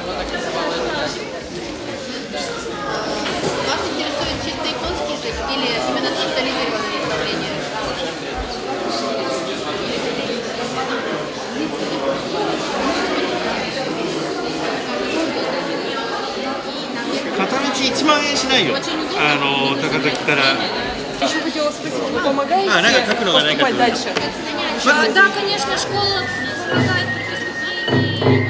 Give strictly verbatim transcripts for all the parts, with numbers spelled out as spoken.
Вас интересует чисто японский язык или именно специализированное направление? Катамичиいちまんえんしないよ。あの高崎から。 Еще хотела спросить, вы помогаете А, надо, как много, поступать надо, дальше? А, да, конечно, школа помогает при поступлении.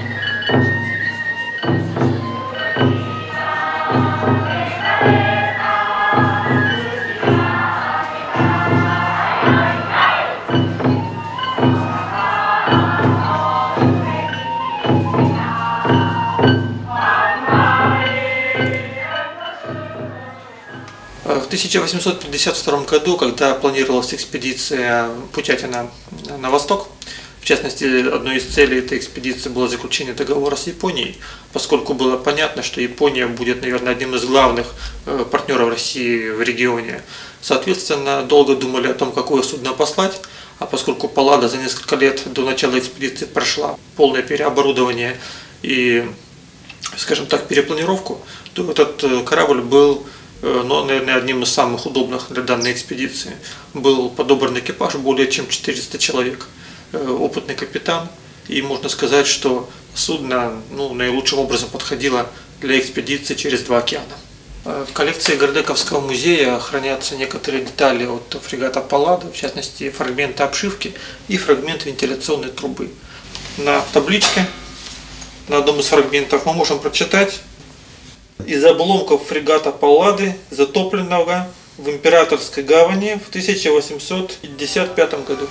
В тысяча восемьсот пятьдесят втором году, когда планировалась экспедиция Путятина на восток, в частности, одной из целей этой экспедиции было заключение договора с Японией, поскольку было понятно, что Япония будет, наверное, одним из главных партнеров России в регионе. Соответственно, долго думали о том, какое судно послать, а поскольку Паллада за несколько лет до начала экспедиции прошла полное переоборудование и, скажем так, перепланировку, то этот корабль был, но, наверное, одним из самых удобных для данной экспедиции. Был подобран экипаж более чем четыреста человек, опытный капитан, и можно сказать, что судно ну, наилучшим образом подходило для экспедиции через два океана. В коллекции Гордековского музея хранятся некоторые детали от фрегата Паллада, в частности фрагменты обшивки и фрагмент вентиляционной трубы. На табличке, на одном из фрагментов мы можем прочитать: из обломков фрегата Паллады, затопленного в Императорской гавани в тысяча восемьсот пятьдесят пятом году.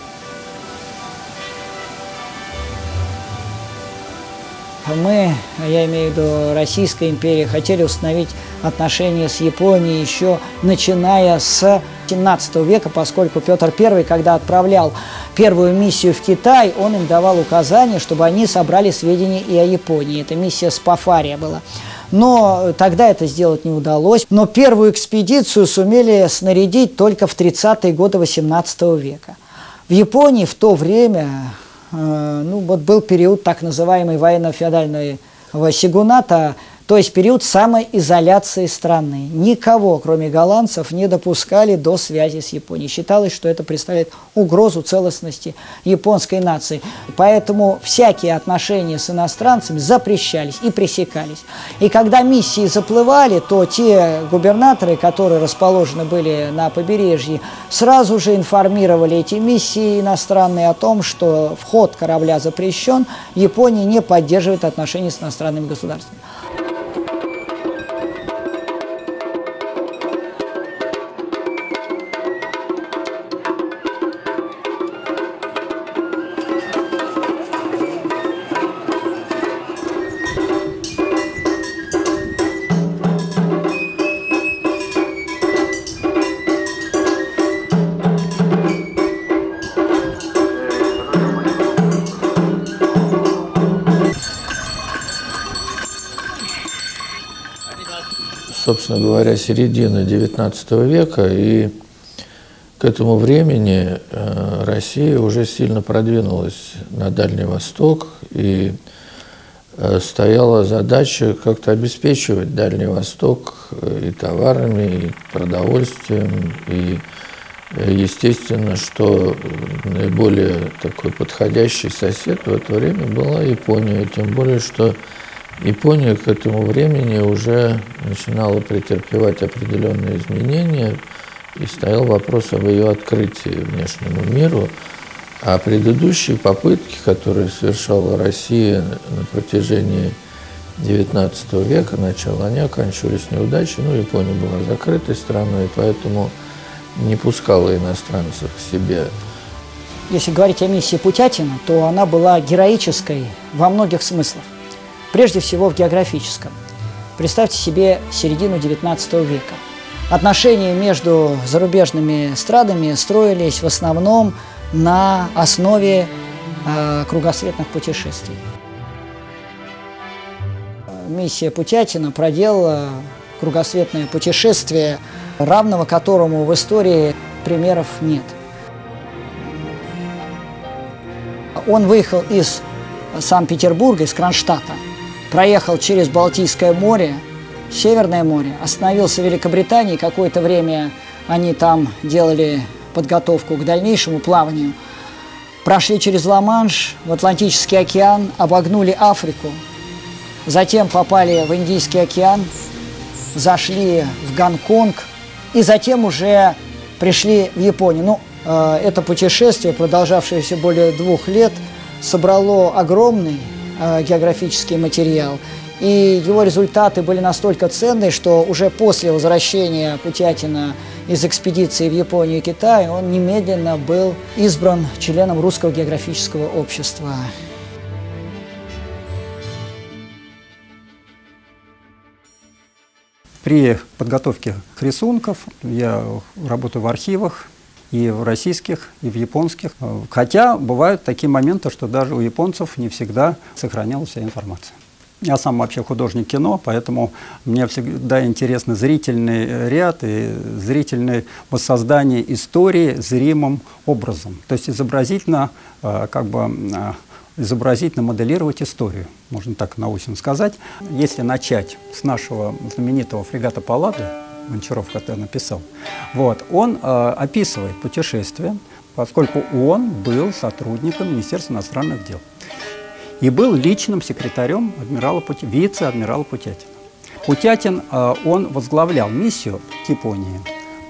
Мы, я имею в виду Российская империя, хотели установить отношения с Японией еще начиная с семнадцатого века, поскольку Петр Первый, когда отправлял первую миссию в Китай, он им давал указания, чтобы они собрали сведения и о Японии. Это миссия Спафария была. Но тогда это сделать не удалось. Но первую экспедицию сумели снарядить только в тридцатые годы восемнадцатого века. В Японии в то время э, ну, вот был период так называемой военно-феодального сёгуната, то есть период самоизоляции страны. Никого, кроме голландцев, не допускали до связи с Японией. Считалось, что это представляет угрозу целостности японской нации. Поэтому всякие отношения с иностранцами запрещались и пресекались. И когда миссии заплывали, то те губернаторы, которые расположены были на побережье, сразу же информировали эти миссии иностранные о том, что вход корабля запрещен, Япония не поддерживает отношения с иностранными государствами. Собственно говоря, середина девятнадцатого века, и к этому времени Россия уже сильно продвинулась на Дальний Восток, и стояла задача как-то обеспечивать Дальний Восток и товарами, и продовольствием, и естественно, что наиболее такой подходящий сосед в это время была Япония, тем более, что Япония к этому времени уже начинала претерпевать определенные изменения, и стоял вопрос об ее открытии внешнему миру. А предыдущие попытки, которые совершала Россия на протяжении девятнадцатого века, начала, они оканчивались неудачей. Ну, Япония была закрытой страной, поэтому не пускала иностранцев к себе. Если говорить о миссии Путятина, то она была героической во многих смыслах. Прежде всего в географическом. Представьте себе середину девятнадцатого века. Отношения между зарубежными эстрадами строились в основном на основе э, кругосветных путешествий. Миссия Путятина проделала кругосветное путешествие, равного которому в истории примеров нет. Он выехал из Санкт-Петербурга, из Кронштадта, проехал через Балтийское море, Северное море, остановился в Великобритании, какое-то время они там делали подготовку к дальнейшему плаванию, прошли через Ла-Манш в Атлантический океан, обогнули Африку, затем попали в Индийский океан, зашли в Гонконг и затем уже пришли в Японию. Ну, э, это путешествие, продолжавшееся более двух лет, собрало огромный э, географический материал. И его результаты были настолько ценны, что уже после возвращения Путятина из экспедиции в Японию и Китай он немедленно был избран членом Русского географического общества. При подготовке к рисункам я работаю в архивах, и в российских, и в японских. Хотя бывают такие моменты, что даже у японцев не всегда сохранялась вся информация. Я сам вообще художник кино, поэтому мне всегда интересен зрительный ряд и зрительное воссоздание истории зримым образом. То есть изобразительно, как бы, изобразительно моделировать историю, можно так научно сказать. Если начать с нашего знаменитого фрегата Паллады, Гончаров, который написал, вот, он э, описывает путешествие, поскольку он был сотрудником Министерства иностранных дел и был личным секретарем адмирала Пути... вице-адмирала Путятина. Путятин, э, он возглавлял миссию к Японии.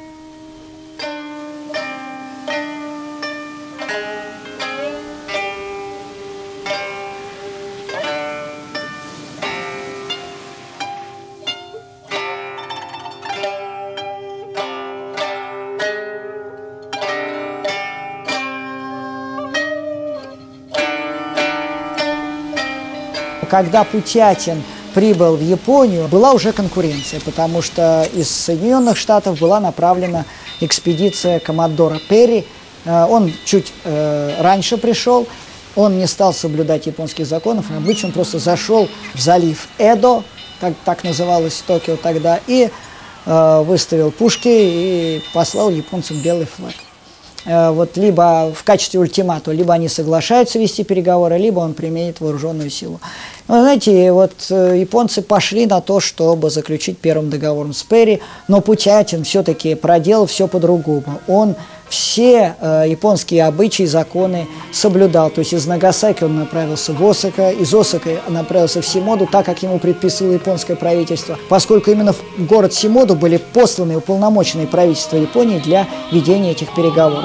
Когда Путятин прибыл в Японию, была уже конкуренция, потому что из Соединенных Штатов была направлена экспедиция коммодора Перри. Он чуть э, раньше пришел, он не стал соблюдать японских законов, обычно он просто зашел в залив Эдо, как так называлось Токио тогда, и э, выставил пушки и послал японцам белый флаг. Вот либо в качестве ультиматума, либо они соглашаются вести переговоры, либо он применит вооруженную силу. Вы знаете, вот японцы пошли на то, чтобы заключить первым договором с Перри, но Путятин все-таки проделал все по-другому. Он все э, японские обычаи, законы соблюдал. То есть из Нагасаки он направился в Осака, из Осака направился в Симоду, так как ему предписывало японское правительство, поскольку именно в город Симоду были посланы уполномоченные правительства Японии для ведения этих переговоров.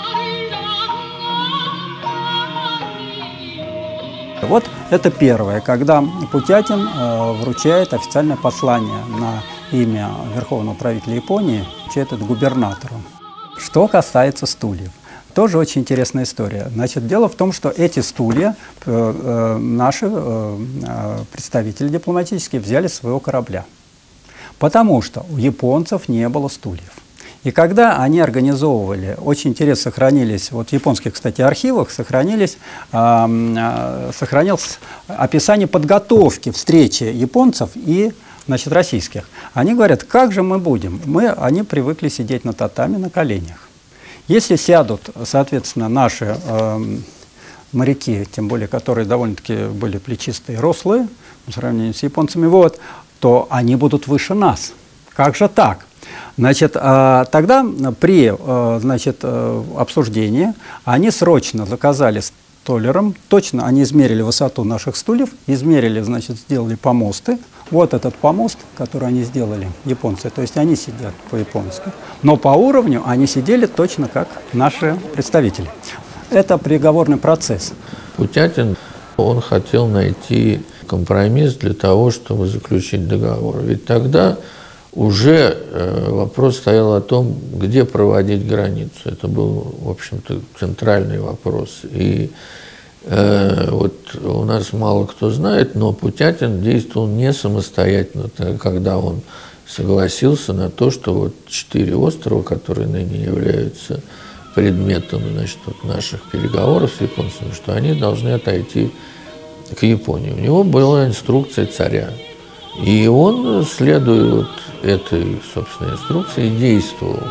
Вот это первое, когда Путятин э, вручает официальное послание на имя верховного правителя Японии, это губернатору. Что касается стульев, тоже очень интересная история. Значит, дело в том, что эти стулья э, э, наши э, представители дипломатические взяли с своего корабля, потому что у японцев не было стульев. И когда они организовывали, очень интересно сохранились, вот в японских, кстати, архивах сохранились, э, э, сохранилось описание подготовки встречи японцев и, значит, российских. Они говорят, как же мы будем? Мы, они привыкли сидеть на татами на коленях. Если сядут, соответственно, наши э, моряки, тем более, которые довольно-таки были плечистые, рослые, по сравнению с японцами, вот, то они будут выше нас. Как же так? Значит, э, тогда при э, значит, э, обсуждении они срочно заказали столярам, точно они измерили высоту наших стульев, измерили, значит, сделали помосты. Вот этот помост, который они сделали, японцы, то есть они сидят по-японски, но по уровню они сидели точно как наши представители. Это переговорный процесс. Путятин, он хотел найти компромисс для того, чтобы заключить договор. Ведь тогда уже э, вопрос стоял о том, где проводить границу. Это был, в общем-то, центральный вопрос. И э, вот у нас мало кто знает, но Путятин действовал не самостоятельно, когда он согласился на то, что вот четыре острова, которые ныне являются предметом, значит, вот наших переговоров с японцами, что они должны отойти к Японии. У него была инструкция царя. И он, следуя вот этой, собственно, инструкции, действовал.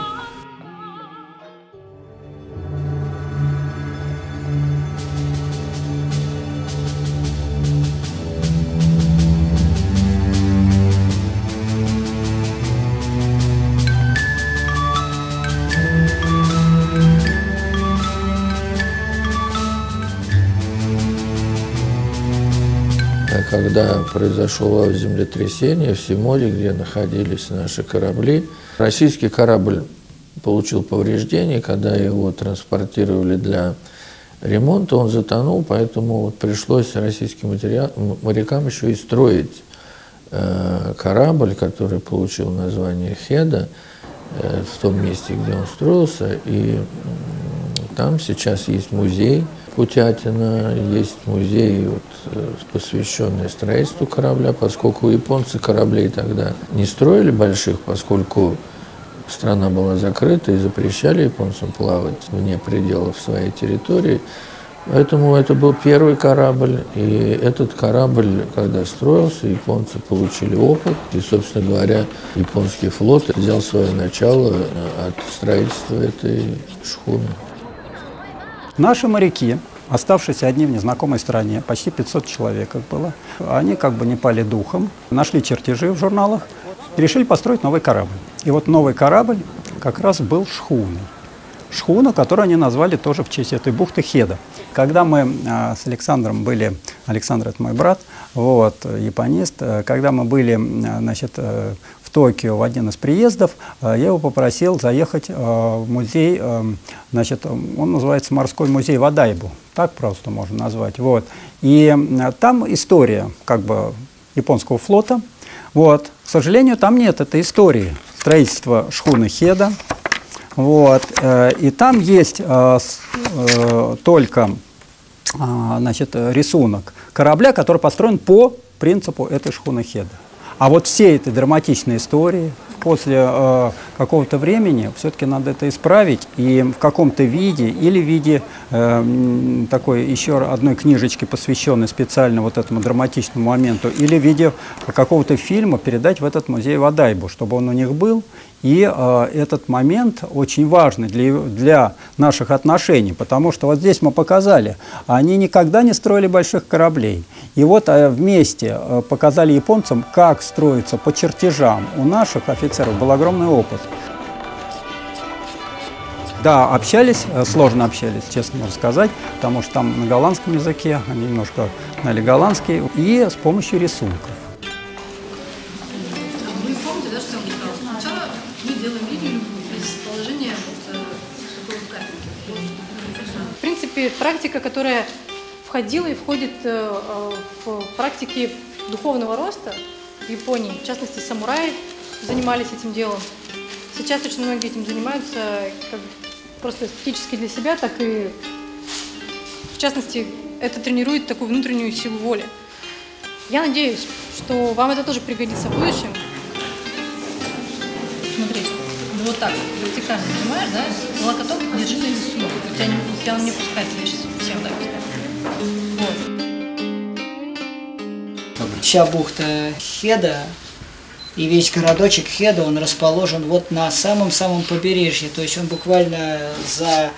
когда произошло землетрясение в Симоле, где находились наши корабли. Российский корабль получил повреждения, когда его транспортировали для ремонта, он затонул, поэтому вот пришлось российским морякам еще и строить э, корабль, который получил название «Хеда», э, в том месте, где он строился, и э, там сейчас есть музей Путятина, есть музей, вот, посвященный строительству корабля, поскольку японцы кораблей тогда не строили больших, поскольку страна была закрыта и запрещали японцам плавать вне пределов своей территории. Поэтому это был первый корабль, и этот корабль, когда строился, японцы получили опыт, и, собственно говоря, японский флот взял свое начало от строительства этой шхуны. Наши моряки, оставшиеся одни в незнакомой стране, почти пятьсот человек их было, они как бы не пали духом, нашли чертежи в журналах и решили построить новый корабль. И вот новый корабль как раз был шхуной. Шхуна, которую они назвали тоже в честь этой бухты Хеда. Когда мы а, с Александром были, Александр — это мой брат, вот, японист, когда мы были, значит, в Токио в один из приездов, я его попросил заехать в музей, значит, он называется «Морской музей Вадайбу», так просто можно назвать. Вот. И там история как бы японского флота. Вот. К сожалению, там нет этой истории строительства шхуны Хеда. Вот. И там есть только, значит, рисунок корабля, который построен по принципу этой шхуны Хеда. А вот все эти драматичные истории после э, какого-то времени все-таки надо это исправить и в каком-то виде, или в виде э, такой еще одной книжечки, посвященной специально вот этому драматичному моменту, или в виде какого-то фильма передать в этот музей Вадайбу, чтобы он у них был. И э, этот момент очень важный для, для наших отношений, потому что вот здесь мы показали, они никогда не строили больших кораблей. И вот э, вместе э, показали японцам, как строится по чертежам. У наших офицеров был огромный опыт. Да, общались, э, сложно общались, честно можно сказать, потому что там на голландском языке, они немножко знали голландский, и с помощью рисунков. Практика, которая входила и входит в практики духовного роста в Японии, в частности, самураи занимались этим делом. Сейчас очень многие этим занимаются как просто эстетически для себя, так и, в частности, это тренирует такую внутреннюю силу воли. Я надеюсь, что вам это тоже пригодится в будущем. Смотри, ну вот так, вертикально нажимаешь, да, локоток держи на весу. У тебя, у тебя он не пускается, я сейчас все вот так вот. Вся бухта Хеда и весь городочек Хеда, он расположен вот на самом-самом побережье, то есть он буквально за,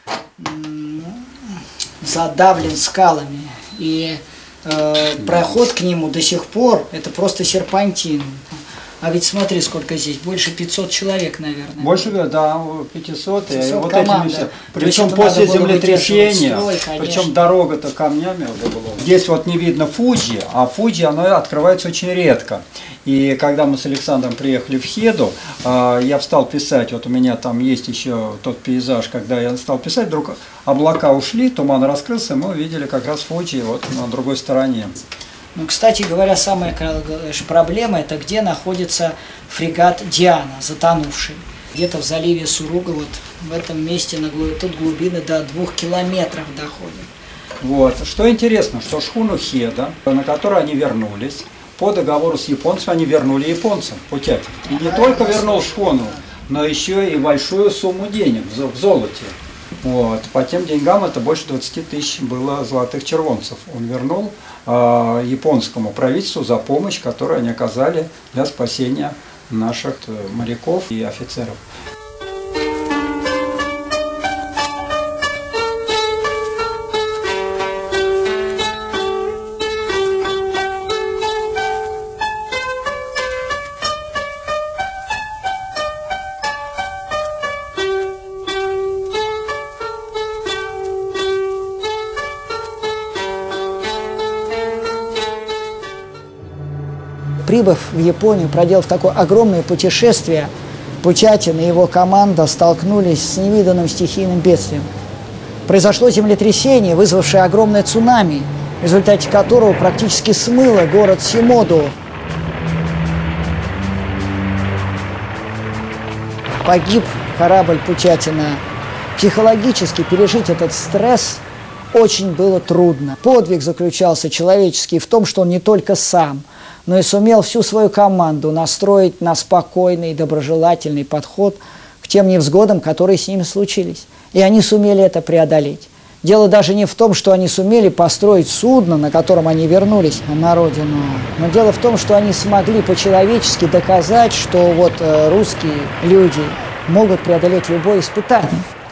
задавлен скалами, и э, проход к нему до сих пор это просто серпантин. А ведь смотри, сколько здесь, больше пятисот человек, наверное. Больше, да, пятьсот. И вот команда. Этими все. Причем после землетрясения, строй, причем дорога-то камнями уже была. Здесь вот не видно Фуджи, а Фуджи, оно открывается очень редко. И когда мы с Александром приехали в Хеду, я встал писать, вот у меня там есть еще тот пейзаж, когда я стал писать, вдруг облака ушли, туман раскрылся, и мы увидели как раз Фуджи вот на другой стороне. Ну, кстати говоря, самая проблема — это где находится фрегат «Диана», затонувший. Где-то в заливе Суруга, вот в этом месте, на глуб... тут глубины до двух километров доходят. Вот. Что интересно, что шхуну Хеда, на которую они вернулись, по договору с японцами они вернули японцам Путятин. И не только вернул шхуну, но еще и большую сумму денег в золоте. Вот. По тем деньгам это больше двадцати тысяч было золотых червонцев. Он вернул э, японскому правительству за помощь, которую они оказали для спасения наших моряков и офицеров. прибыв в Японию, проделав такое огромное путешествие, Путятин и его команда столкнулись с невиданным стихийным бедствием. Произошло землетрясение, вызвавшее огромное цунами, в результате которого практически смыло город Симоду. Погиб корабль Путятина. Психологически пережить этот стресс очень было трудно. Подвиг заключался человеческий в том, что он не только сам, но и сумел всю свою команду настроить на спокойный и доброжелательный подход к тем невзгодам, которые с ними случились. И они сумели это преодолеть. Дело даже не в том, что они сумели построить судно, на котором они вернулись на родину, но дело в том, что они смогли по-человечески доказать, что вот э, русские люди могут преодолеть любое испытание.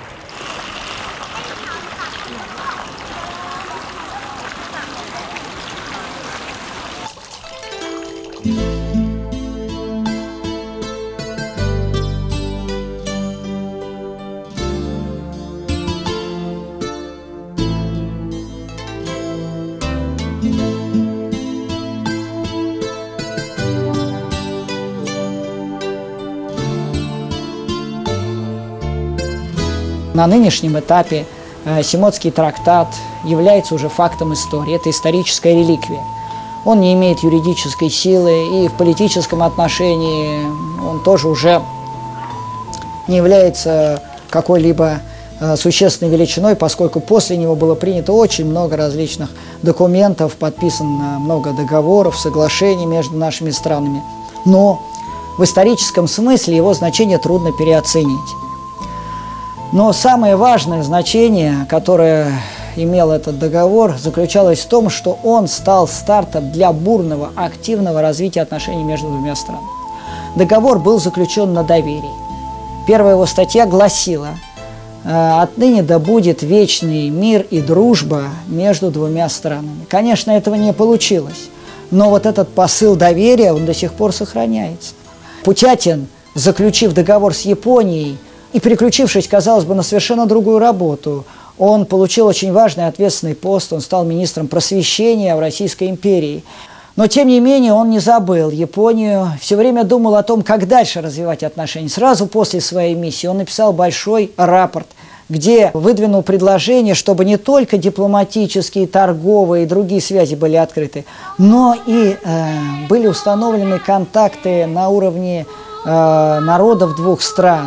На нынешнем этапе э, Симодский трактат является уже фактом истории. Это историческая реликвия. Он не имеет юридической силы, и в политическом отношении он тоже уже не является какой-либо э, существенной величиной, поскольку после него было принято очень много различных документов, подписано много договоров, соглашений между нашими странами. Но в историческом смысле его значение трудно переоценить. Но самое важное значение, которое имел этот договор, заключалось в том, что он стал стартом для бурного, активного развития отношений между двумя странами. Договор был заключен на доверии. Первая его статья гласила: «Отныне да будет вечный мир и дружба между двумя странами». Конечно, этого не получилось, но вот этот посыл доверия, он до сих пор сохраняется. Путятин, заключив договор с Японией, и переключившись, казалось бы, на совершенно другую работу, он получил очень важный ответственный пост, он стал министром просвещения в Российской империи. Но, тем не менее, он не забыл Японию, все время думал о том, как дальше развивать отношения. Сразу после своей миссии он написал большой рапорт, где выдвинул предложение, чтобы не только дипломатические, торговые и другие связи были открыты, но и э, были установлены контакты на уровне э, народов двух стран.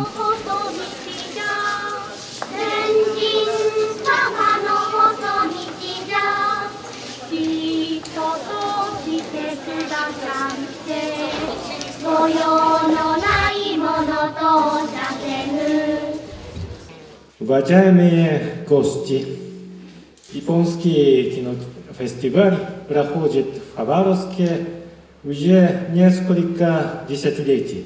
Уважаемые гости, японский кинофестиваль проходит в Хабаровске уже несколько десятилетий.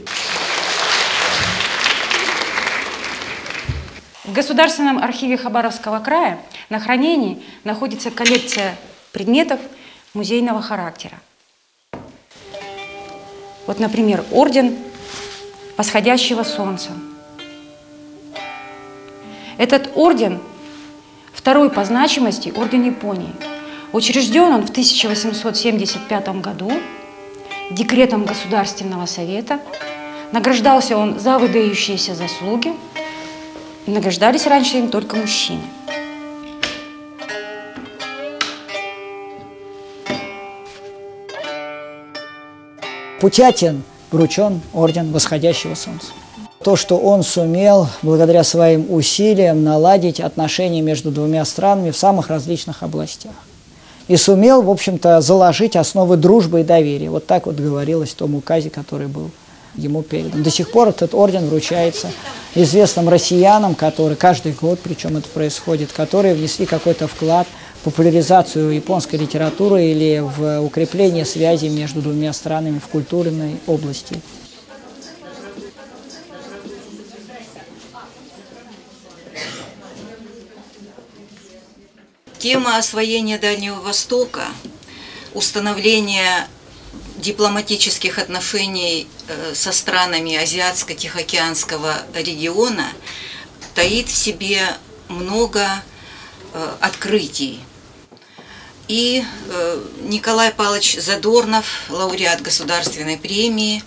В Государственном архиве Хабаровского края на хранении находится коллекция предметов музейного характера. Вот, например, орден восходящего солнца. Этот орден второй по значимости орден Японии. Учрежден он в тысяча восемьсот семьдесят пятом году декретом Государственного совета. Награждался он за выдающиеся заслуги. И награждались раньше им только мужчины. Путятин вручен орден восходящего солнца. То, что он сумел, благодаря своим усилиям, наладить отношения между двумя странами в самых различных областях. И сумел, в общем-то, заложить основы дружбы и доверия. Вот так вот говорилось в том указе, который был ему передан. До сих пор этот орден вручается известным россиянам, которые каждый год, причем это происходит, которые внесли какой-то вклад в популяризацию японской литературы или в укрепление связей между двумя странами в культурной области. Тема освоения Дальнего Востока, установления дипломатических отношений со странами Азиатско-Тихоокеанского региона таит в себе много открытий. И Николай Павлович Задорнов, лауреат Государственной премии,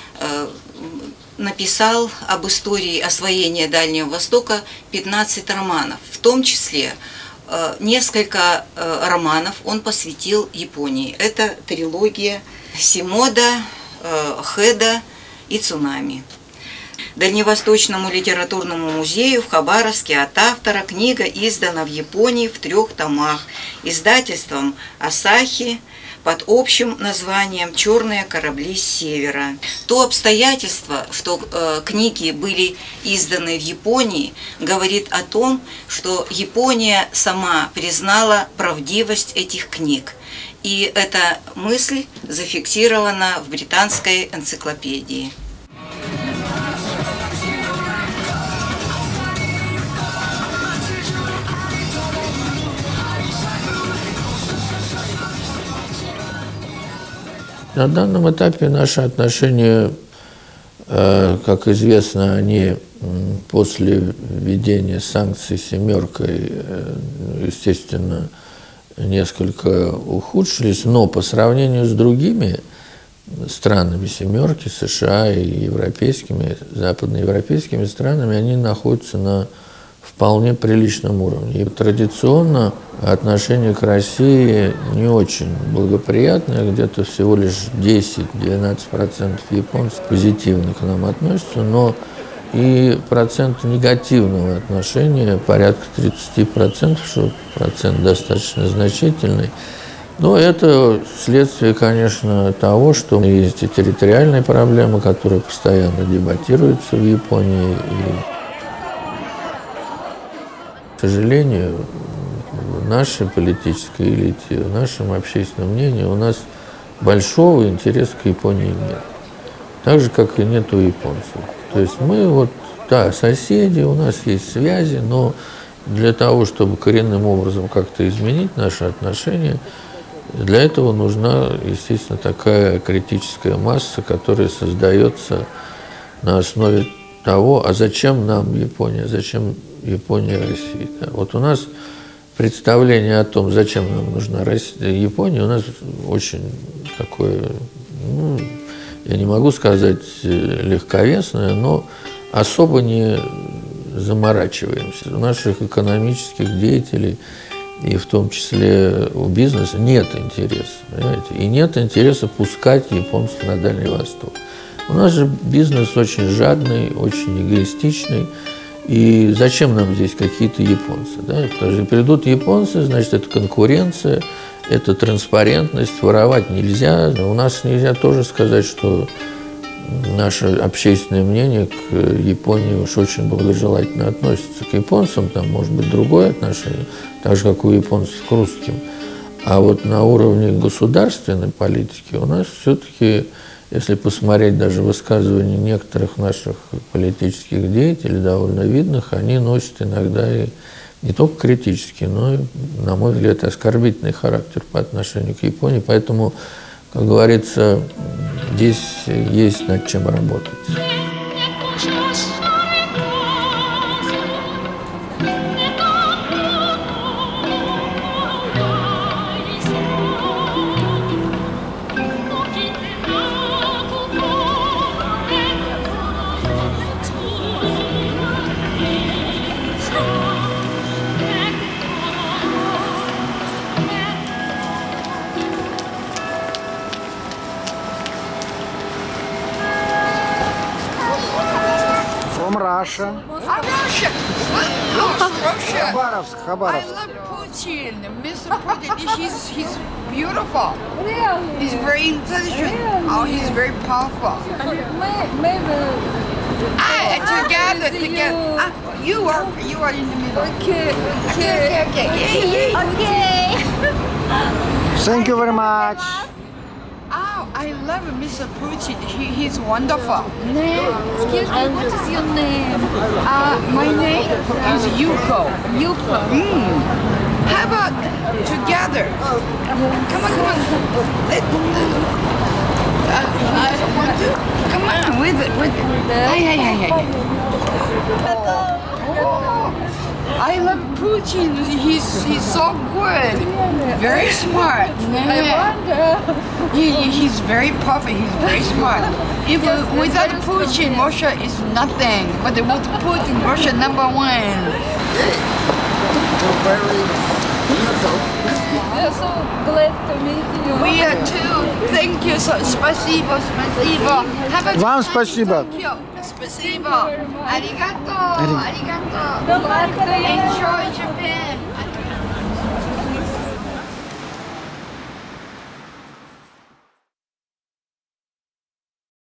написал об истории освоения Дальнего Востока пятнадцать романов. В том числе несколько романов он посвятил Японии. Это трилогия Симода, Хеда и Цунами. Дальневосточному литературному музею в Хабаровске от автора книга издана в Японии в трех томах издательством «Асахи» под общим названием «Черные корабли с севера». То обстоятельство, что э, книги были изданы в Японии, говорит о том, что Япония сама признала правдивость этих книг. И эта мысль зафиксирована в британской энциклопедии. На данном этапе наши отношения, как известно, они после введения санкций «семеркой», естественно, несколько ухудшились, но по сравнению с другими странами «семерки», США и европейскими, западноевропейскими странами, они находятся на вполне приличном уровне. И традиционно отношение к России не очень благоприятное, где-то всего лишь десять-двенадцать процентов японцев позитивно к нам относятся, но и процент негативного отношения порядка тридцать процентов, что процент достаточно значительный. Но это следствие, конечно, того, что есть и территориальные проблемы, которые постоянно дебатируются в Японии. И, к сожалению, в нашей политической элите, в нашем общественном мнении у нас большого интереса к Японии нет. Так же, как и нет у японцев. То есть мы вот, да, соседи, у нас есть связи, но для того, чтобы коренным образом как-то изменить наши отношения, для этого нужна, естественно, такая критическая масса, которая создается на основе того, а зачем нам Япония, зачем Япония России. Да? Вот у нас представление о том, зачем нам нужна Россия, Япония, у нас очень такое, ну, я не могу сказать легковесное, но особо не заморачиваемся. У наших экономических деятелей, и в том числе у бизнеса, нет интереса. Понимаете? И нет интереса пускать японцев на Дальний Восток. У нас же бизнес очень жадный, очень эгоистичный. И зачем нам здесь какие-то японцы? Да? Потому что придут японцы, значит, это конкуренция, это транспарентность, воровать нельзя. У нас нельзя тоже сказать, что наше общественное мнение к Японии уж очень благожелательно относится. К японцам там может быть другое отношение, так же, как у японцев к русским. А вот на уровне государственной политики у нас все-таки, если посмотреть даже высказывания некоторых наших политических деятелей, довольно видных, они носят иногда и не только критический, но и, на мой взгляд, оскорбительный характер по отношению к Японии. Поэтому, как говорится, здесь есть над чем работать. Russia. I'm Russian. Oh, Russia. Khabarovsk, Khabarovsk. I love Putin. Mister Putin, he's, he's beautiful. Really? He's very intelligent. Really? Oh, he's very powerful. Maybe. Ah, together, see together. you. Ah, you are, you are in the middle. Okay, Okay, okay, okay. Yay, yay. Okay. Thank you very much. Oh, I love Mister Putin. He, he's wonderful. Name. Excuse me, what is your name? Uh, my name is Yuko. Yuko. Mm. How about together? Come on, come on. Let, uh, uh, come on, with it, with it. Hey, hey, hey, hey. I love Putin. He's he's so good. Very smart. He, he's very perfect. He's very smart. If without Putin, Russia is nothing. But with Putin, Russia number one. We are so glad to meet you. We are too. Thank you so. Спасибо, спасибо. Have a Вам спасибо. Спасибо. Аригато. Аригато. Enjoy Japan.